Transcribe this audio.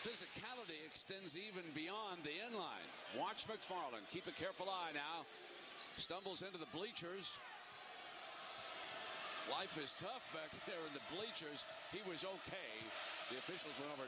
physicality extends even beyond the end line. Watch McFarland. Keep a careful eye now. Stumbles into the bleachers. Life is tough back there in the bleachers. He was okay. The officials went over